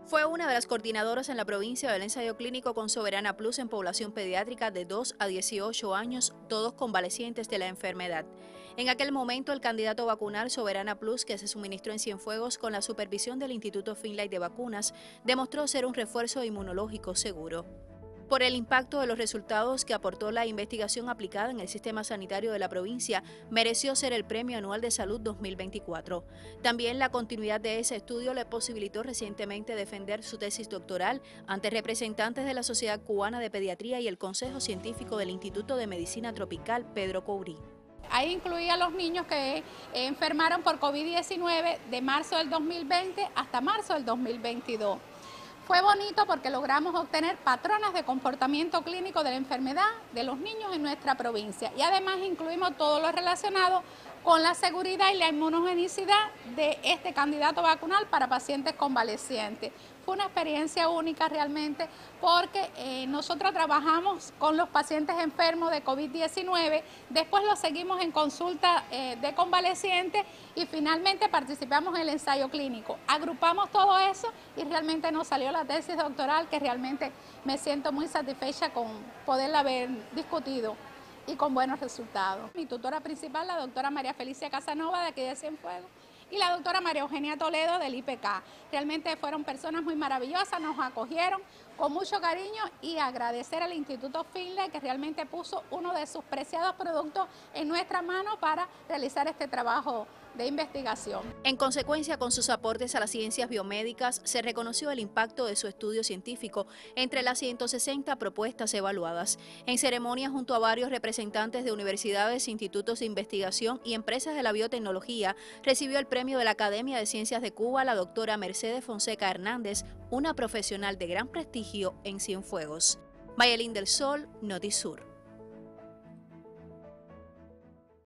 Fue una de las coordinadoras en la provincia del ensayo clínico con Soberana Plus en población pediátrica de 2 a 18 años, todos convalecientes de la enfermedad. En aquel momento, el candidato vacunal Soberana Plus, que se suministró en Cienfuegos con la supervisión del Instituto Finlay de Vacunas, demostró ser un refuerzo inmunológico seguro. Por el impacto de los resultados que aportó la investigación aplicada en el sistema sanitario de la provincia, mereció ser el Premio Anual de Salud 2024. También la continuidad de ese estudio le posibilitó recientemente defender su tesis doctoral ante representantes de la Sociedad Cubana de Pediatría y el Consejo Científico del Instituto de Medicina Tropical Pedro Coury. Ahí incluía a los niños que enfermaron por COVID-19 de marzo del 2020 hasta marzo del 2022. Fue bonito porque logramos obtener patrones de comportamiento clínico de la enfermedad de los niños en nuestra provincia y además incluimos todo lo relacionado con la seguridad y la inmunogenicidad de este candidato vacunal para pacientes convalecientes. Fue una experiencia única realmente porque nosotros trabajamos con los pacientes enfermos de COVID-19, después los seguimos en consulta de convalecientes y finalmente participamos en el ensayo clínico. Agrupamos todo eso y realmente nos salió la tesis doctoral que realmente me siento muy satisfecha con poderla haber discutido y con buenos resultados. Mi tutora principal, la doctora María Felicia Casanova de aquí de Cienfuegos, y la doctora María Eugenia Toledo del IPK. Realmente fueron personas muy maravillosas, nos acogieron con mucho cariño y agradecer al Instituto Finlay que realmente puso uno de sus preciados productos en nuestra mano para realizar este trabajo de investigación. En consecuencia, con sus aportes a las ciencias biomédicas, se reconoció el impacto de su estudio científico entre las 160 propuestas evaluadas. En ceremonia, junto a varios representantes de universidades, institutos de investigación y empresas de la biotecnología, recibió el premio de la Academia de Ciencias de Cuba la doctora Mercedes Fonseca Hernández, una profesional de gran prestigio en Cienfuegos. Mayelín del Sol, Notisur.